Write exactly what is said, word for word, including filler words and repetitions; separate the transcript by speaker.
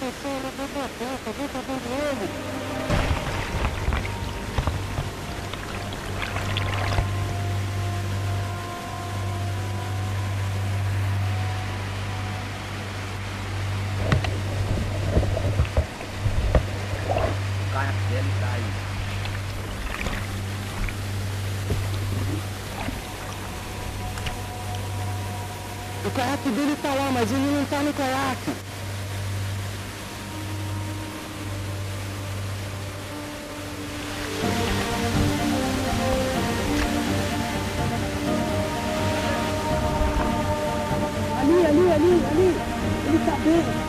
Speaker 1: descendo do Botuca, viu? Tá vendo ele?
Speaker 2: O carro dele tá aí.
Speaker 1: O caiaque dele tá lá, mas ele não tá no caiaque. Ali, ali, ali, ali. Ele tá bem.